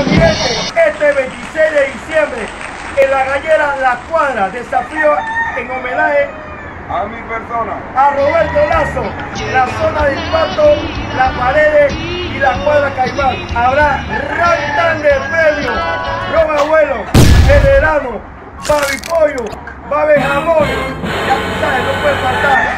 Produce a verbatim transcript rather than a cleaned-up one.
Oigan, mi gente, este veintiséis de diciembre en la gallera La Cuadra, desafío en homenaje a mi persona, a Roberto Lazo, la zona de impacto, las paredes y la cuadra Caimán. Habrá rantan de premio, ron abuelo, veterano, babipollo, babe jamón, ya tú sabes, no puede faltar.